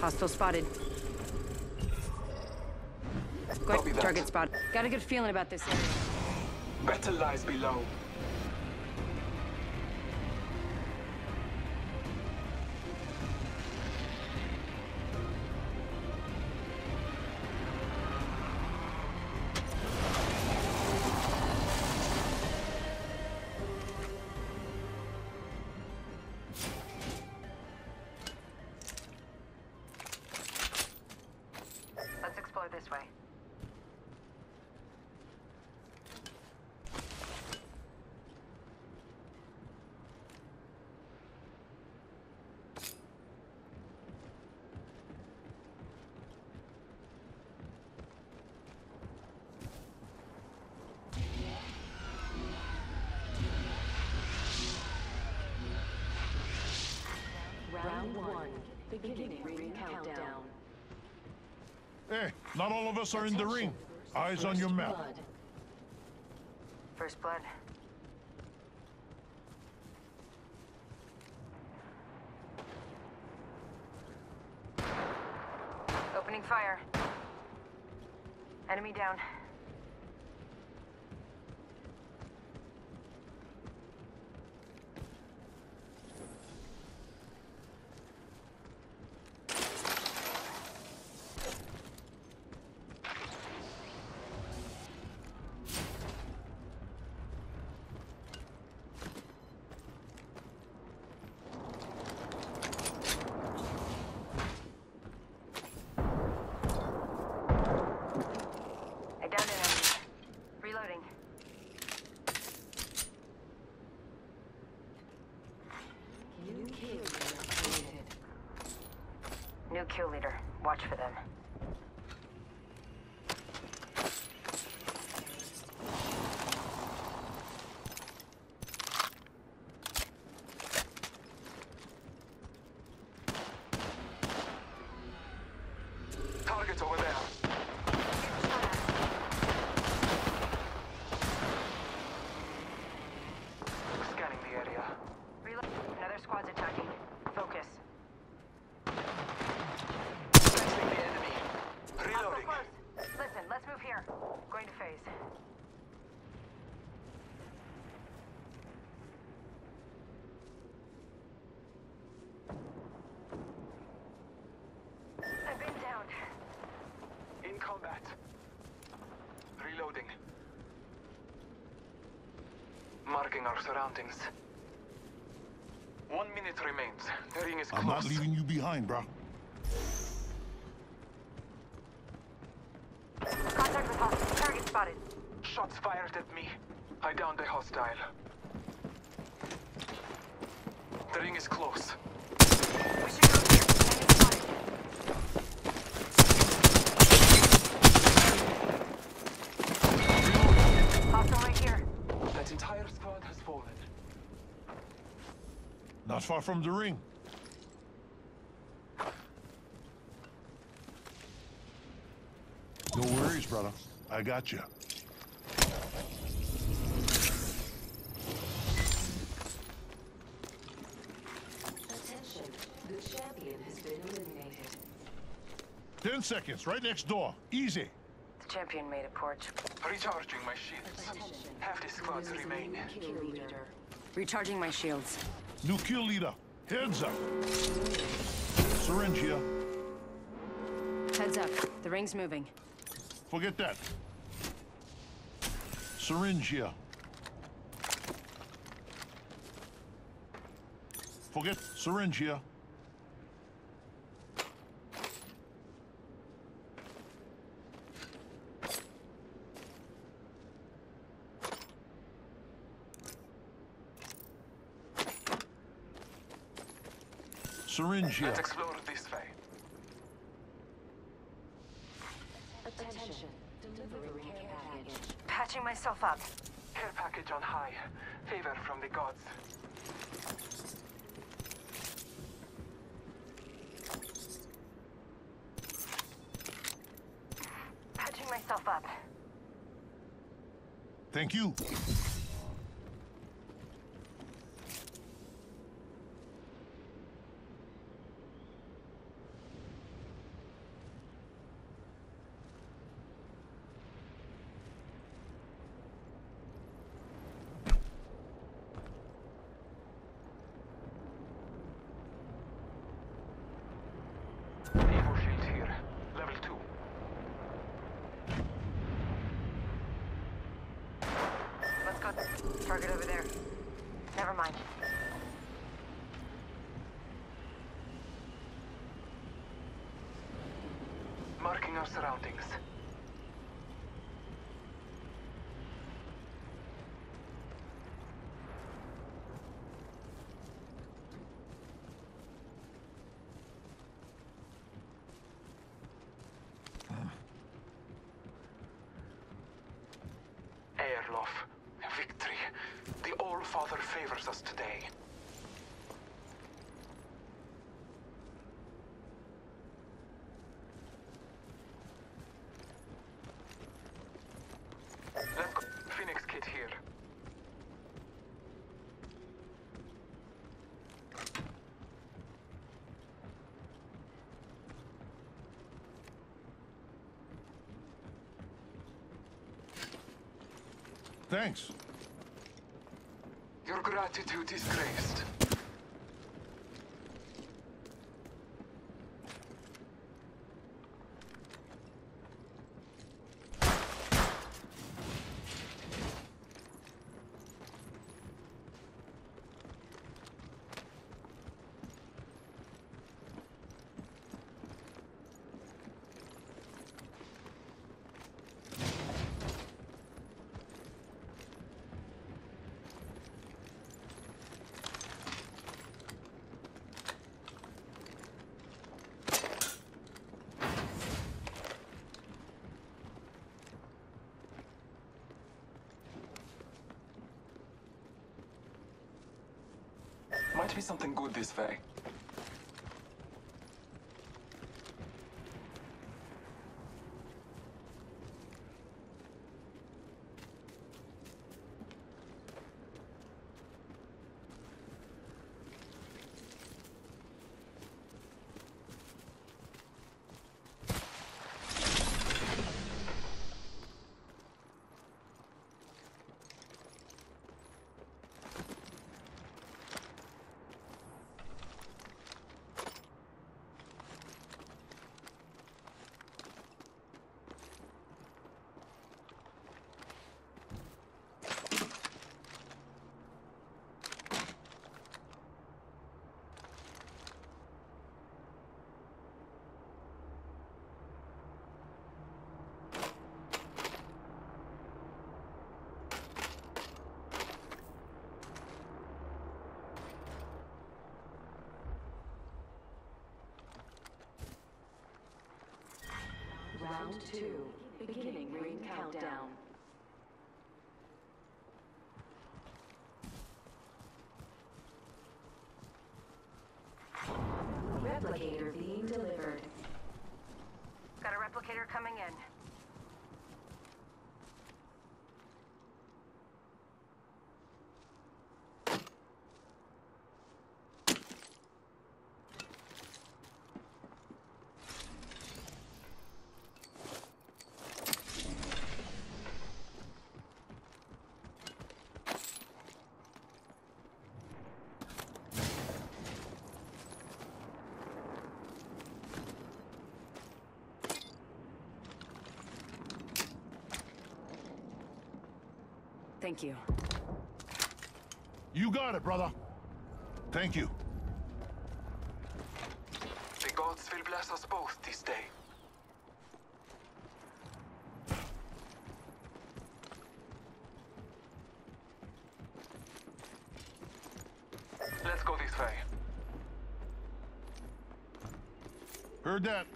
Hostile spotted. Quick, target spot. Got a good feeling about this area. Better lies below. Let's explore this way. Round 1. Beginning ring countdown. Hey, not all of us are in the ring. Eyes on your map. Blood. First blood. Opening fire. Enemy down. I downed an enemy. Reloading. New kill leader created. New kill leader. Watch for them. Target over there. Scanning the area. Reload. Another squad's attacking. Focus. Sensing the enemy. Reloading. Close. Listen, let's move here. Going to phase. I've been downed. In combat. Reloading. Marking our surroundings. 1 minute remains. The ring is close. I'm not leaving you behind, bro. Contact with hostile. Target spotted. Shots fired at me. I downed a hostile. The ring is close. We should go here. Enemy spotted. Hostile right here. That entire squad has fallen. Not far from the ring. No worries, brother. I got you. Attention. The champion has been eliminated. 10 seconds, right next door. Easy. The champion made a port. Recharging my shields. Attention. Half the squads There is a remain. new kill leader. Recharging my shields. New kill leader. Heads up. Syringe here. Heads up. The ring's moving. Forget that. Syringe here. Forget syringe here. Syringe here. Let's explore this way. Attention. Delivering care package. Patching myself up. Care package on high. Favor from the gods. Patching myself up. Thank you. Target over there. Never mind. Marking our surroundings. Airlof. Victory. The All-Father favors us today. Let's go. Phoenix Kit here. Thanks. Your gratitude is graced. Might be something good this way. Round 2. Beginning ring countdown. Replicator being delivered. Got a replicator coming in. Thank you. You got it, brother. Thank you. The gods will bless us both this day. Let's go this way. Heard that.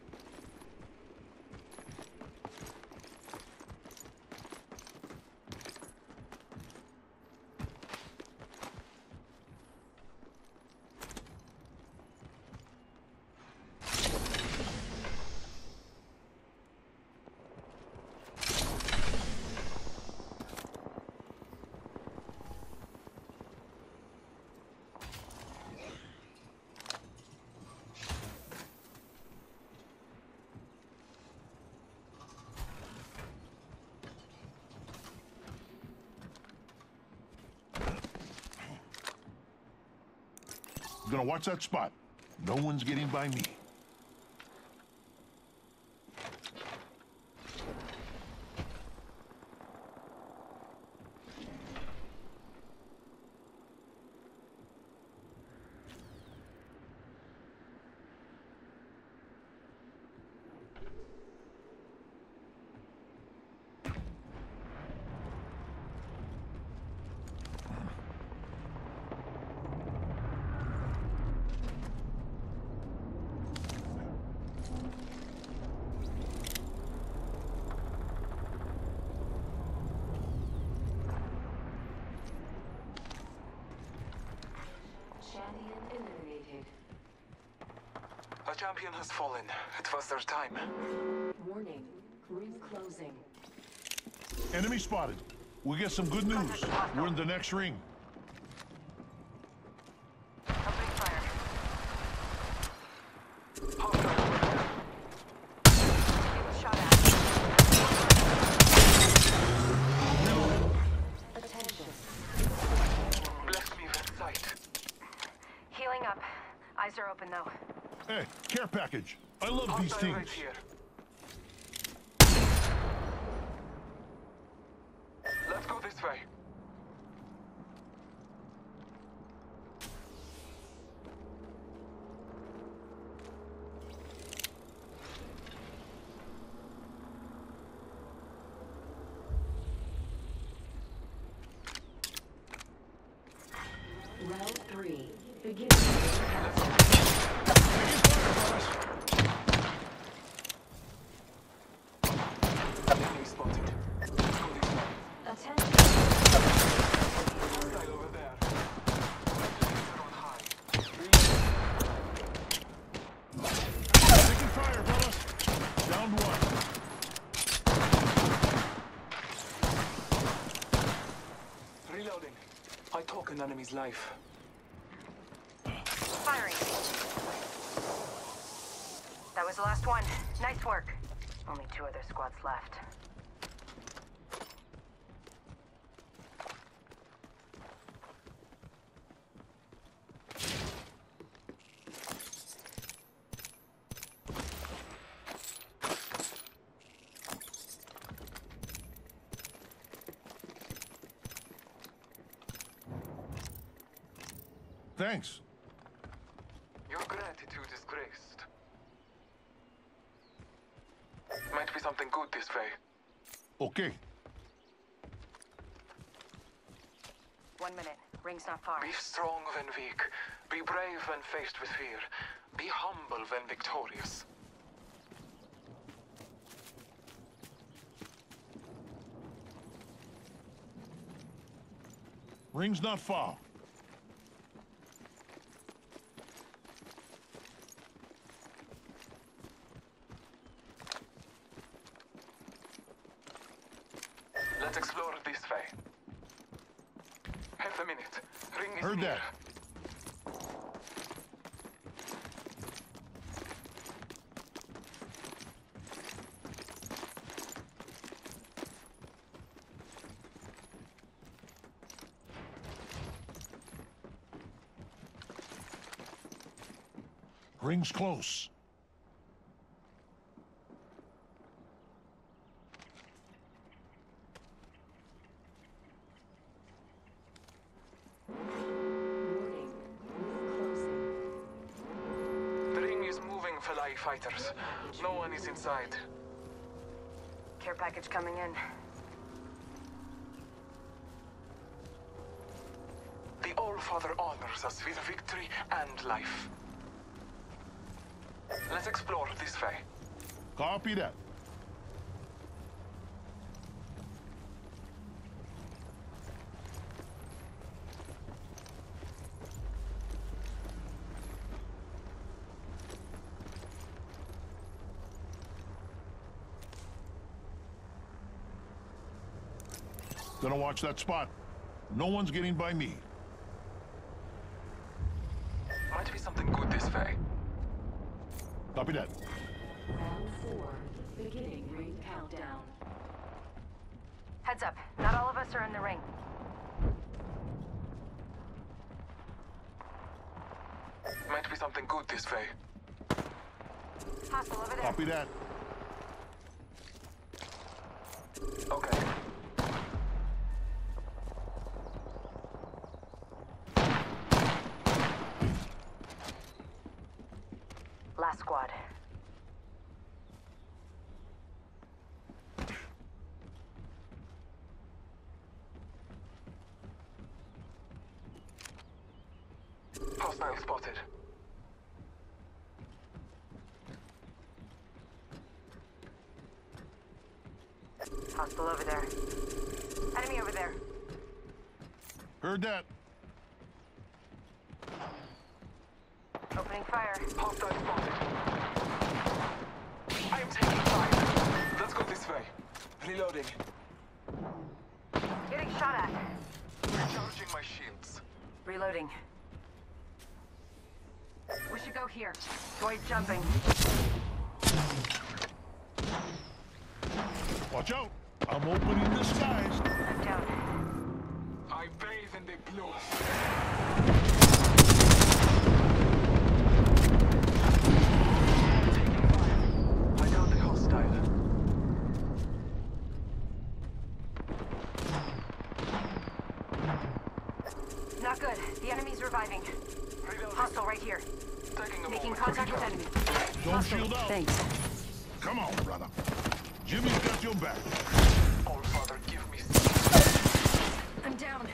Gonna watch that spot. No one's getting by me. Champion eliminated. A champion has fallen. It was their time. Warning. Ring closing. Enemy spotted. We get some good news. We're in the next ring. Opening fire. Getting shot at. Attention. Bless me with sight. Healing up. Eyes are open though. Hey, care package. I love these Hostile things. right here. Let's go this way. Round 3. Begin. Enemy spotted. Let's go this way. Attention. Hostile over there. Laser on high. Taking fire, fellas. Down one. Reloading. I took an enemy's life. Firing. That was the last one. Nice work. Only 2 other squads left. Thanks. Your gratitude is graced. Might be something good this way. Okay. 1 minute. Ring's not far. Be strong when weak. Be brave when faced with fear. Be humble when victorious. Ring's not far. Let's explore this way. Half a minute. Ring is Heard near. that. Ring's close. Warning. Ring closing. The ring is moving, fellow fighters. No one is inside. Care package coming in. The All-Father honors us with victory and life. Let's explore this way. Copy that. Gonna watch that spot. No one's getting by me. Might be something good this way. Copy that. Round 4. Beginning ring countdown. Heads up. Not all of us are in the ring. Might be something good this way. Hostile over there. Copy that. Okay. Last squad. Hostile spotted. Hostile over there. Enemy over there. Heard that. Opening fire. Hostile spotted. I am taking fire. Let's go this way. Reloading. Getting shot at. Recharging my shields. Reloading. We should go here. Void jumping. Watch out. I'm opening the skies. I'm down. I bathe in the blue. Taking fire. I downed a hostile. Not good. The enemy's reviving. Reloading. Hostile right here. Taking a Making moment. contact with enemy. Don't Hostile. shield out. Thanks. Come on, brother. Jimmy's got your back. All Father, give me. I'm down.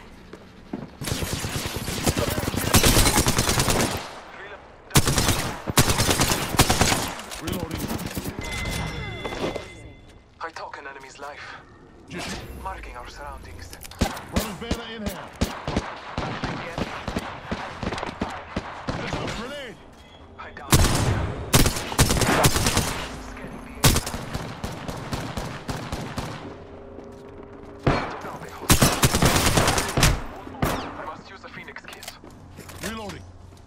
Reloading. I talk an enemy's life. Just Marking our surroundings. running banner in hand. There's a grenade. I got it. Scanning the area. Took down the hostile. I must use a Phoenix kit. Reloading.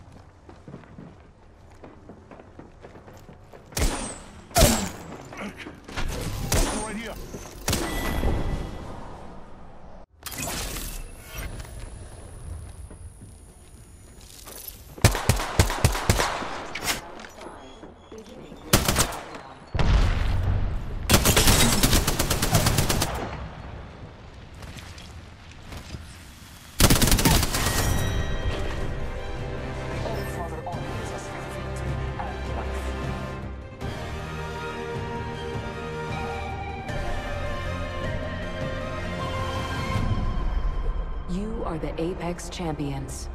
Right here. All Father always has victory and life. You are the Apex Champions.